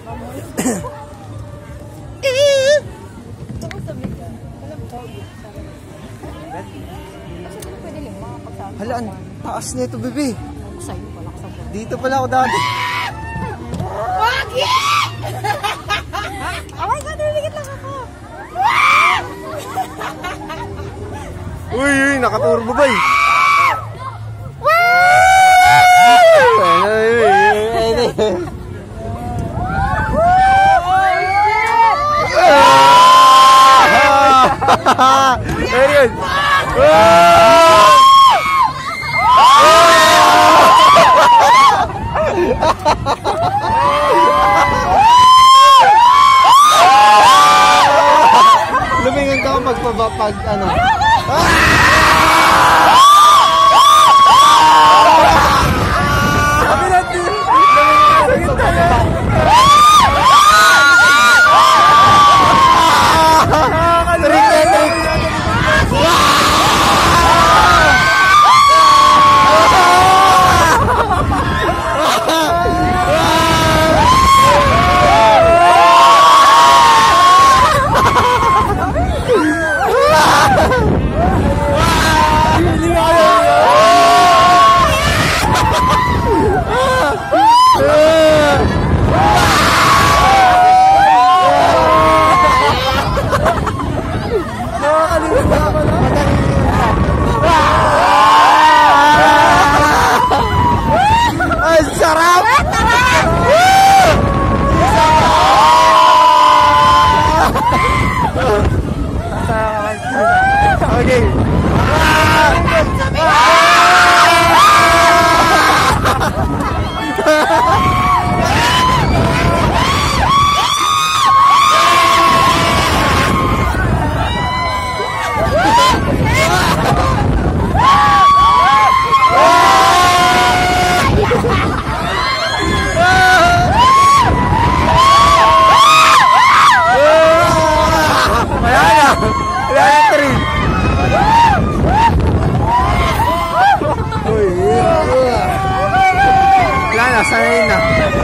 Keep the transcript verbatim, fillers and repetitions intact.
Hala, ang taas nito, bebe. Sa'yo pala sa buwan. Dito pala ako dati. Wagi! Oh my God, nariligit lang ako. Uy, uy, nakaturbo ba eh? Ayun! Lumingon ka pagpapag ano. Sarap! Okay. Wala na, sanay na.